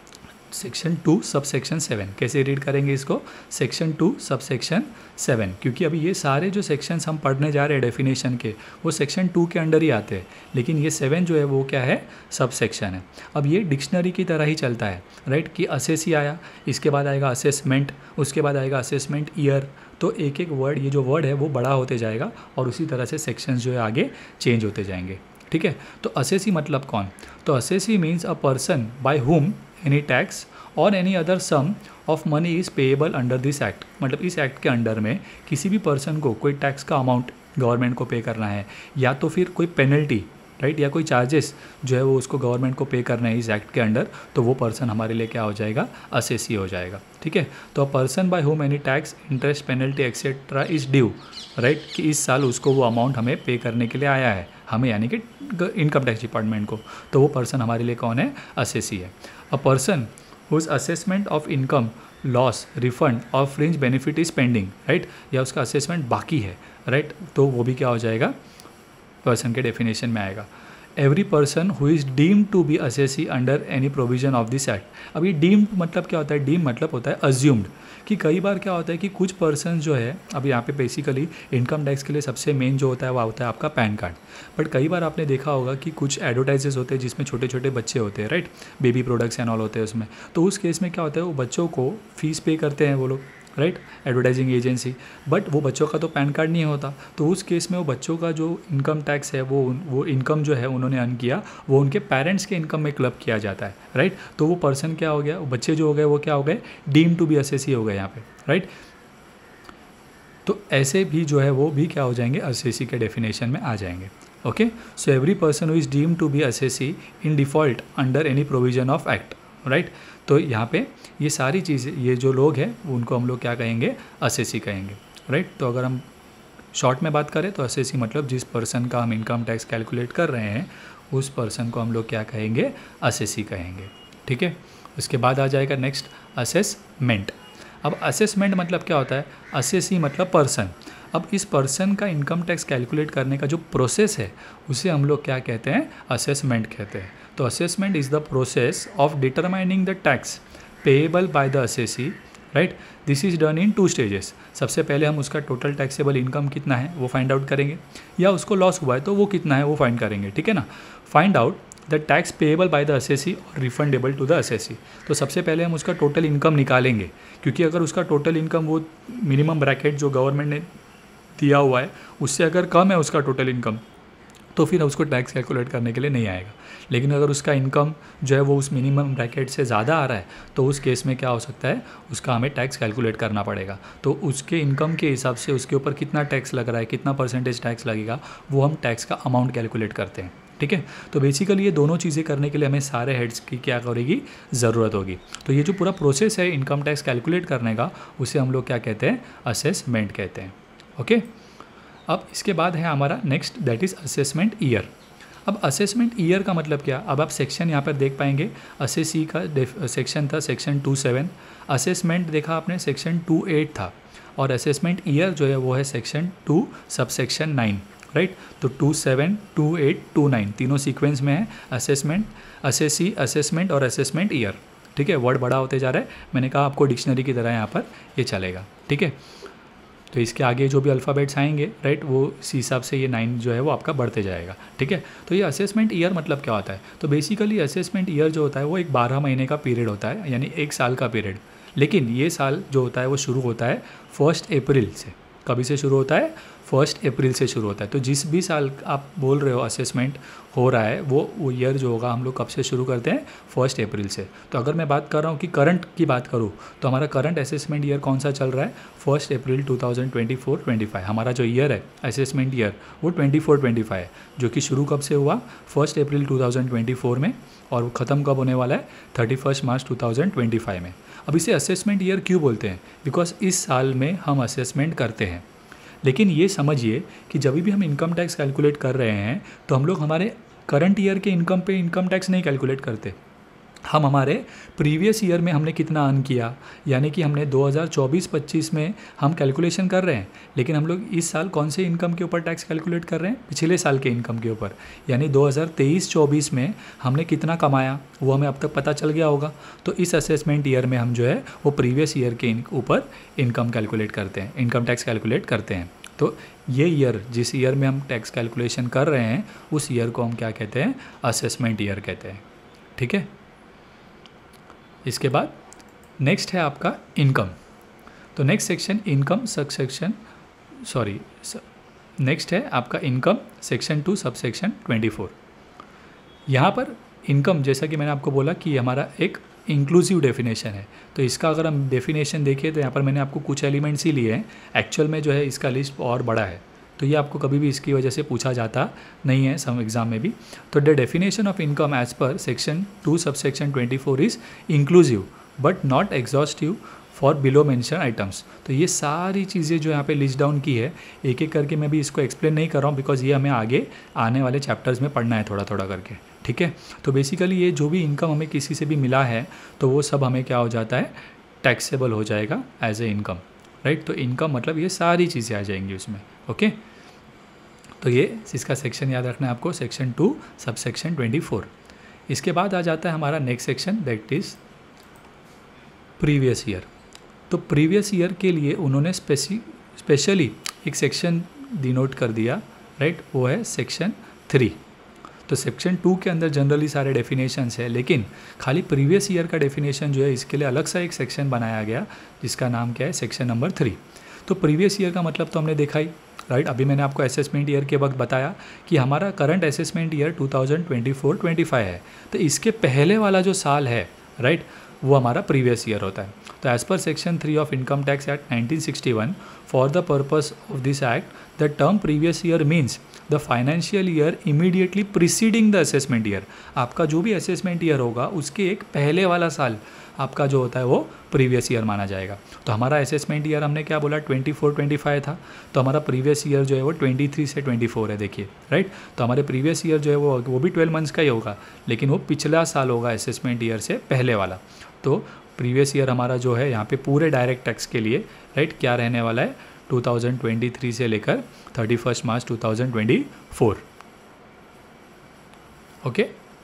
Speaker 1: सेक्शन 2 सब सेक्शन 7। कैसे रीड करेंगे इसको, सेक्शन 2 सब सेक्शन 7, क्योंकि अभी ये सारे जो सेक्शंस हम पढ़ने जा रहे हैं डेफिनेशन के वो सेक्शन 2 के अंडर ही आते हैं, लेकिन ये 7 जो है वो क्या है, सब सेक्शन है। अब ये डिक्शनरी की तरह ही चलता है, राइट, कि असेसी आया, इसके बाद आएगा असेसमेंट, उसके बाद आएगा असेसमेंट ईयर, तो एक एक वर्ड, ये जो वर्ड है वो बड़ा होते जाएगा और उसी तरह से सेक्शंस जो है आगे चेंज होते जाएंगे, ठीक है। तो असेसी मतलब कौन, तो assessee means a person by whom any tax और any other sum of money is payable under this act. मतलब इस एक्ट के अंडर में किसी भी पर्सन को कोई टैक्स का अमाउंट गवर्नमेंट को पे करना है, या तो फिर कोई पेनल्टी, राइट, या कोई चार्जेस जो है वो उसको गवर्नमेंट को पे करना है इस एक्ट के अंडर, तो वो पर्सन हमारे लिए क्या हो जाएगा, असेसी हो जाएगा, ठीक है। तो a person by whom any tax, interest, penalty etcetera is due, right, कि इस साल उसको वो अमाउंट हमें पे करने के लिए आया है, हमें यानी कि इनकम टैक्स डिपार्टमेंट को, तो वो पर्सन हमारे लिए कौन है, असेसी है। A person whose assessment of income, loss, refund और fringe benefit is pending, right, या उसका असेसमेंट बाकी है, राइट, तो वो भी क्या हो जाएगा, पर्सन के डेफिनेशन में आएगा। Every person who is deemed to be assessee under any provision of this act. अब ये डीम्ड मतलब क्या होता है, डीम मतलब होता है अज्यूम्ड, कि कई बार क्या होता है कि कुछ पर्सन जो है, अब यहाँ पे बेसिकली इनकम टैक्स के लिए सबसे मेन जो होता है वो होता है आपका पैन कार्ड, बट कई बार आपने देखा होगा कि कुछ एडवर्टाइजेस होते हैं जिसमें छोटे छोटे बच्चे होते हैं, right, baby products and all होते हैं उसमें, तो उस केस में क्या होता है, वो बच्चों को फीस पे करते हैं वो लोग, राइट, एडवर्टाइजिंग एजेंसी, बट वो बच्चों का तो पैन कार्ड नहीं होता, तो उस केस में वो बच्चों का जो इनकम टैक्स है वो इनकम जो है उन्होंने अर्न किया वो उनके पेरेंट्स के इनकम में क्लब किया जाता है, राइट। तो वो पर्सन क्या हो गया, वो बच्चे जो हो गए वो क्या हो गए, डीम टू बी असेसी हो गए यहाँ पे, राइट। तो ऐसे भी जो है वो भी क्या हो जाएंगे, असेसी के डेफिनेशन में आ जाएंगे। Okay, so every person who is deemed to be assessee in default under any provision of act, right. तो यहाँ पे ये सारी चीज़ें, ये जो लोग हैं उनको हम लोग क्या कहेंगे, असेसी कहेंगे, राइट। तो अगर हम शॉर्ट में बात करें तो असेसी मतलब जिस पर्सन का हम इनकम टैक्स कैलकुलेट कर रहे हैं उस पर्सन को हम लोग क्या कहेंगे, असेसी कहेंगे, ठीक है। उसके बाद आ जाएगा नेक्स्ट असेसमेंट। अब असेसमेंट मतलब क्या होता है, असेसी मतलब पर्सन। अब इस पर्सन का इनकम टैक्स कैलकुलेट करने का जो प्रोसेस है उसे हम लोग क्या कहते हैं, असेसमेंट कहते हैं। तो assessment is the process of determining the tax payable by the assessee, right. This is done in 2 stages. सबसे पहले हम उसका टोटल टैक्सेबल इनकम कितना है वो फाइंड आउट करेंगे, या उसको लॉस हुआ है तो वो कितना है वो फाइंड करेंगे, ठीक है ना। Find out the tax payable by the assessee और रिफंडेबल टू द असेसी। तो सबसे पहले हम उसका टोटल इनकम निकालेंगे, क्योंकि अगर उसका टोटल इनकम वो मिनिमम ब्रैकेट जो गवर्नमेंट ने दिया हुआ है उससे अगर कम है उसका टोटल इनकम, तो फिर उसको टैक्स कैलकुलेट करने के लिए नहीं आएगा। लेकिन अगर उसका इनकम जो है वो उस मिनिमम ब्रैकेट से ज़्यादा आ रहा है तो उस केस में क्या हो सकता है, उसका हमें टैक्स कैलकुलेट करना पड़ेगा। तो उसके इनकम के हिसाब से उसके ऊपर कितना टैक्स लग रहा है, कितना परसेंटेज टैक्स लगेगा, वो हम टैक्स का अमाउंट कैलकुलेट करते हैं, ठीक है। तो बेसिकली ये दोनों चीज़ें करने के लिए हमें सारे हेड्स की क्या करेगी, ज़रूरत होगी। तो ये जो पूरा प्रोसेस है इनकम टैक्स कैलकुलेट करने का उसे हम लोग क्या कहते हैं, असेसमेंट कहते हैं। ओके, अब इसके बाद है हमारा next, that is assessment year. अब असेसमेंट ईयर का मतलब क्या, अब आप सेक्शन यहाँ पर देख पाएंगे, असेसी का सेक्शन था सेक्शन 27, असेसमेंट देखा आपने सेक्शन 28 था, और असेसमेंट ईयर जो है वो है सेक्शन 2 सबसेक्शन 9, राइट। तो 27, 28, 29 तीनों सीक्वेंस में है, असेसमेंट, असेसी, असेसमेंट और असेसमेंट ईयर, ठीक है। वर्ड बड़ा होते जा रहा है, मैंने कहा आपको डिक्शनरी की तरह यहाँ पर ये चलेगा, ठीक है। तो इसके आगे जो भी अल्फ़ाबेट्स आएंगे, राइट, वो इस हिसाब से ये 9 जो है वो आपका बढ़ते जाएगा, ठीक है। तो ये असेसमेंट ईयर मतलब क्या होता है, तो बेसिकली असेसमेंट ईयर जो होता है वो एक 12 महीने का पीरियड होता है, यानी 1 साल का पीरियड। लेकिन ये साल जो होता है वो शुरू होता है 1 अप्रैल से। कभी से शुरू होता है, 1 अप्रैल से शुरू होता है। तो जिस भी साल आप बोल रहे हो असेसमेंट हो रहा है वो ईयर जो होगा हम लोग कब से शुरू करते हैं, 1 अप्रैल से। तो अगर मैं बात कर रहा हूँ कि करंट की बात करूँ तो हमारा करंट असेसमेंट ईयर कौन सा चल रहा है, 1 अप्रैल 2024-25 हमारा जो ईयर है असेसमेंट ईयर वो 24-25 है, जो कि शुरू कब से हुआ, 1 अप्रैल 2024 में, और वो ख़त्म कब होने वाला है, 31 मार्च 2025 में। अब इसे असेसमेंट ईयर क्यों बोलते हैं, बिकॉज इस साल में हम असेसमेंट करते हैं। लेकिन ये समझिए कि जब भी हम इनकम टैक्स कैलकुलेट कर रहे हैं तो हम लोग हमारे करंट ईयर के इनकम पे इनकम टैक्स नहीं कैलकुलेट करते, हम हमारे प्रीवियस ईयर में हमने कितना अर्न किया, यानी कि हमने 2024-25 में हम कैलकुलेशन कर रहे हैं। लेकिन हम लोग इस साल कौन से इनकम के ऊपर टैक्स कैलकुलेट कर रहे हैं, पिछले साल के इनकम के ऊपर, यानी 2023-24 में हमने कितना कमाया वो हमें अब तक पता चल गया होगा। तो इस असेसमेंट ईयर में हम जो है वो प्रीवियस ईयर के ऊपर इनकम कैलकुलेट करते हैं, इनकम टैक्स कैलकुलेट करते हैं। तो ये ईयर, जिस ईयर में हम टैक्स कैलकुलेशन कर रहे हैं उस ईयर को हम क्या कहते हैं, असेसमेंट ईयर कहते हैं, ठीक है। इसके बाद नेक्स्ट है आपका इनकम। तो next section income subsection, next है आपका इनकम सेक्शन 2 सबसेक्शन 24। यहाँ पर इनकम, जैसा कि मैंने आपको बोला कि हमारा एक इंक्लूसिव डेफिनेशन है। तो इसका अगर हम डेफिनेशन देखें तो यहाँ पर मैंने आपको कुछ एलिमेंट्स ही लिए हैं, एक्चुअल में जो है इसका लिस्ट और बड़ा है, तो ये आपको कभी भी इसकी वजह से पूछा जाता नहीं है सम एग्जाम में भी। तो the definition of income as per section 2 subsection 24 is inclusive but not exhaustive for below mention items. तो ये सारी चीज़ें जो यहाँ पे लिस्ट डाउन की है, एक एक करके मैं भी इसको एक्सप्लेन नहीं कर रहा हूँ, बिकॉज ये हमें आगे आने वाले चैप्टर्स में पढ़ना है थोड़ा थोड़ा करके, ठीक है। तो बेसिकली ये जो भी इनकम हमें किसी से भी मिला है तो वो सब हमें क्या हो जाता है, टैक्सेबल हो जाएगा एज ए इनकम, राइट। तो इनकम मतलब ये सारी चीज़ें आ जाएंगी उसमें, ओके। तो ये इसका सेक्शन याद रखना है आपको, सेक्शन 2 सबसेक्शन 24। इसके बाद आ जाता है हमारा next section, that is previous year. तो प्रीवियस ईयर के लिए उन्होंने स्पेशली एक सेक्शन डिनोट कर दिया, राइट, वो है सेक्शन 3। तो सेक्शन 2 के अंदर जनरली सारे डेफिनेशंस है, लेकिन खाली प्रीवियस ईयर का डेफिनेशन जो है इसके लिए अलग सा एक सेक्शन बनाया गया जिसका नाम क्या है, सेक्शन नंबर 3। तो प्रीवियस ईयर का मतलब तो हमने देखा ही, राइट। अभी मैंने आपको असेसमेंट ईयर के वक्त बताया कि हमारा करंट असेसमेंट ईयर 2024-25 है। तो इसके पहले वाला जो साल है, राइट, वो हमारा प्रीवियस ईयर होता है। तो as per section 3 of income tax act 1961 for the purpose of this act the term previous year means the financial year immediately preceding the assessment year. आपका जो भी असेसमेंट ईयर होगा उसके एक पहले वाला साल आपका जो होता है वो प्रीवियस ईयर माना जाएगा। तो हमारा असेसमेंट ईयर हमने क्या बोला 24-25 था, तो हमारा प्रीवियस ईयर जो है वो 23 से 24 है, देखिए राइट। तो हमारे प्रीवियस ईयर जो है वो भी 12 मंथ्स का ही होगा, लेकिन वो पिछला साल होगा असेसमेंट ईयर से पहले वाला। तो प्रीवियस ईयर हमारा जो है यहाँ पे पूरे डायरेक्ट टैक्स के लिए राइट क्या रहने वाला है 2023 से लेकर 31 मार्च 2024। ओके,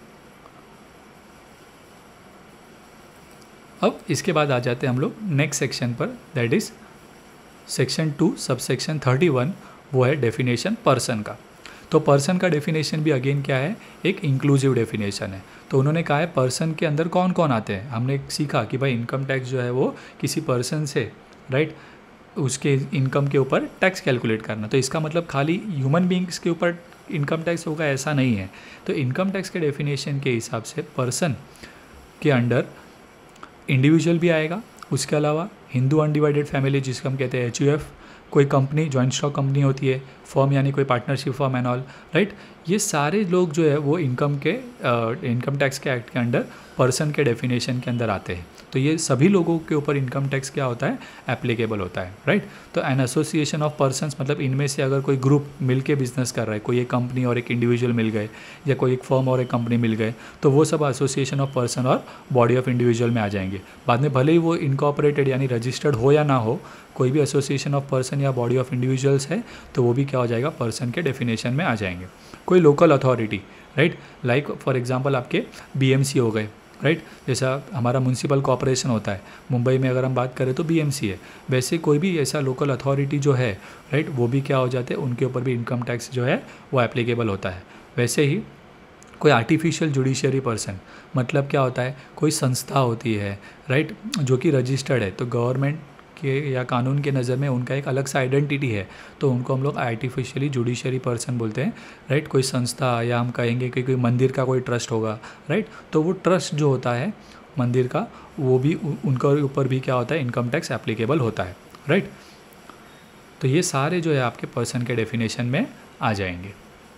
Speaker 1: अब इसके बाद आ जाते हैं हम लोग नेक्स्ट सेक्शन पर, दैट इज सेक्शन 2 सबसेक्शन 31, वो है डेफिनेशन पर्सन का। तो पर्सन का डेफिनेशन भी अगेन क्या है, एक इंक्लूसिव डेफिनेशन है। तो उन्होंने कहा है पर्सन के अंदर कौन कौन आते हैं। हमने सीखा कि भाई इनकम टैक्स जो है वो किसी पर्सन से राइट उसके इनकम के ऊपर टैक्स कैलकुलेट करना। तो इसका मतलब खाली ह्यूमन बींग्स के ऊपर इनकम टैक्स होगा ऐसा नहीं है। तो इनकम टैक्स के डेफिनेशन के हिसाब से पर्सन के अंडर इंडिविजुअल भी आएगा, उसके अलावा हिंदू अनडिवाइडेड फैमिली जिसको हम कहते हैं HUF, कोई कंपनी जॉइंट स्टॉक कंपनी होती है, फर्म यानी कोई partnership firm and all right. ये सारे लोग जो है वो इनकम टैक्स के एक्ट के अंडर पर्सन के डेफिनेशन के अंदर आते हैं। तो ये सभी लोगों के ऊपर इनकम टैक्स क्या होता है, एप्लीकेबल होता है राइट। तो एन एसोसिएशन ऑफ पर्सन्स मतलब इनमें से अगर कोई ग्रुप मिल के बिजनेस कर रहा है, कोई एक कंपनी और एक इंडिविजुअल मिल गए या कोई एक फर्म और एक कंपनी मिल गए, तो वो सब एसोसिएशन ऑफ पर्सन और बॉडी ऑफ इंडिविजुअल में आ जाएंगे। बाद में भले ही वो इनकॉर्पोरेटेड यानी रजिस्टर्ड हो या ना हो, कोई भी एसोसिएशन ऑफ पर्सन या बॉडी ऑफ इंडिविजुअल्स है तो वो भी क्या हो जाएगा, पर्सन के डेफिनेशन में आ जाएंगे। कोई local authority right, like for example आपके BMC हो गए राइट, जैसा हमारा म्यूनसिपल कॉर्पोरेशन होता है मुंबई में, अगर हम बात करें तो BMC है। वैसे कोई भी ऐसा लोकल अथॉरिटी जो है राइट, वो भी क्या हो जाते हैं, उनके ऊपर भी इनकम टैक्स जो है वो एप्लीकेबल होता है। वैसे ही कोई आर्टिफिशियल जुडिशियरी पर्सन मतलब क्या होता है, कोई संस्था होती है राइट जो कि रजिस्टर्ड है, तो गवर्नमेंट के या कानून के नज़र में उनका एक अलग सा आइडेंटिटी है, तो उनको हम लोग आर्टिफिशियली जुडिशियरी पर्सन बोलते हैं राइट। कोई संस्था या हम कहेंगे कि कोई मंदिर का कोई ट्रस्ट होगा राइट, तो वो ट्रस्ट जो होता है मंदिर का, वो भी उनके ऊपर भी क्या होता है, इनकम टैक्स एप्लीकेबल होता है राइट। तो ये सारे जो है आपके पर्सन के डेफिनेशन में आ जाएंगे।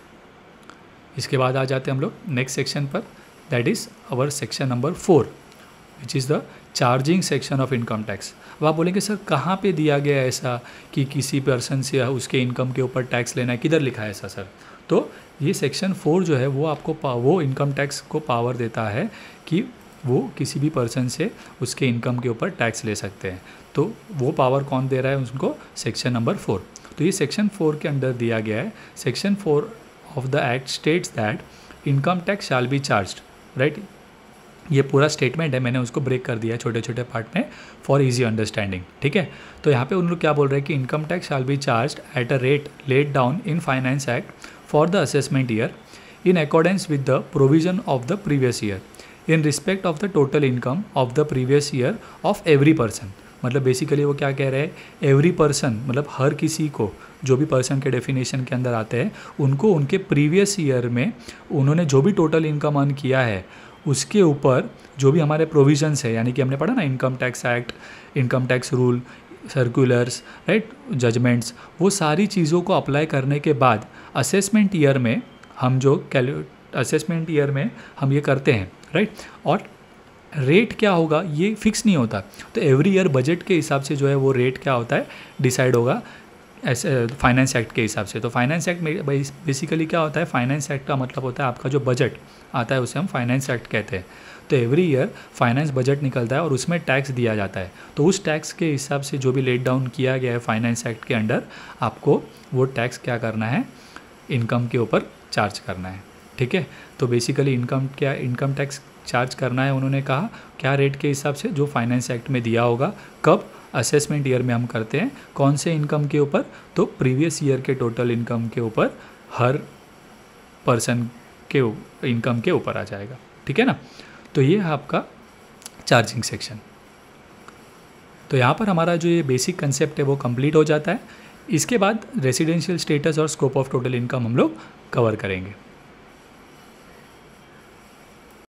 Speaker 1: इसके बाद आ जाते हैं हम लोग नेक्स्ट सेक्शन पर, that is our section number 4 which is the charging section of income tax. अब आप बोलेंगे सर कहाँ पे दिया गया है ऐसा कि किसी पर्सन से उसके इनकम के ऊपर टैक्स लेना है, किधर लिखा है ऐसा सर। तो ये सेक्शन 4 जो है वो आपको वो इनकम टैक्स को पावर देता है कि वो किसी भी पर्सन से उसके इनकम के ऊपर टैक्स ले सकते हैं। तो वो पावर कौन दे रहा है उनको, सेक्शन नंबर 4। तो ये सेक्शन 4 के अंदर दिया गया है। Section 4 of the act states that income tax shall be charged right. ये पूरा स्टेटमेंट है, मैंने उसको ब्रेक कर दिया है छोटे छोटे पार्ट में फॉर इजी अंडरस्टैंडिंग, ठीक है। तो यहाँ पे उन लोग क्या बोल रहे हैं कि income tax shall be charged at a rate laid down in finance act for the assessment year in accordance with the provision of the previous year in respect of the total income of the previous year of every person। मतलब basically वो क्या कह रहे हैं, every person मतलब हर किसी को, जो भी पर्सन के डेफिनेशन के अंदर आते हैं उनको उनके प्रीवियस ईयर में उन्होंने जो भी टोटल इनकम अर्न किया है उसके ऊपर जो भी हमारे प्रोविजंस है, यानी कि हमने पढ़ा ना income tax act, income tax rule, circulars right, judgments, वो सारी चीज़ों को अप्लाई करने के बाद असेसमेंट ईयर में हम जो असेसमेंट ईयर में हम ये करते हैं राइट। और रेट क्या होगा ये फिक्स नहीं होता, तो एवरी ईयर बजट के हिसाब से जो है वो रेट क्या होता है डिसाइड होगा ऐसे फाइनेंस एक्ट के हिसाब से। तो फाइनेंस एक्ट में बेसिकली क्या होता है, फाइनेंस एक्ट का मतलब होता है आपका जो बजट आता है उसे हम फाइनेंस एक्ट कहते हैं। तो एवरी ईयर फाइनेंस बजट निकलता है और उसमें टैक्स दिया जाता है, तो उस टैक्स के हिसाब से जो भी लेट डाउन किया गया है फाइनेंस एक्ट के अंडर आपको वो टैक्स क्या करना है, इनकम के ऊपर चार्ज करना है, ठीक है। तो बेसिकली इनकम टैक्स चार्ज करना है, उन्होंने कहा क्या रेट के हिसाब से जो फाइनेंस एक्ट में दिया होगा। कब, असेसमेंट ईयर में हम करते हैं, कौन से इनकम के ऊपर, तो प्रीवियस ईयर के टोटल इनकम के ऊपर हर पर्सन के इनकम के ऊपर आ जाएगा, ठीक है ना। तो ये है आपका चार्जिंग सेक्शन। तो यहाँ पर हमारा जो ये बेसिक कंसेप्ट है वो कंप्लीट हो जाता है। इसके बाद रेसिडेंशियल स्टेटस और स्कोप ऑफ टोटल इनकम हम लोग कवर करेंगे।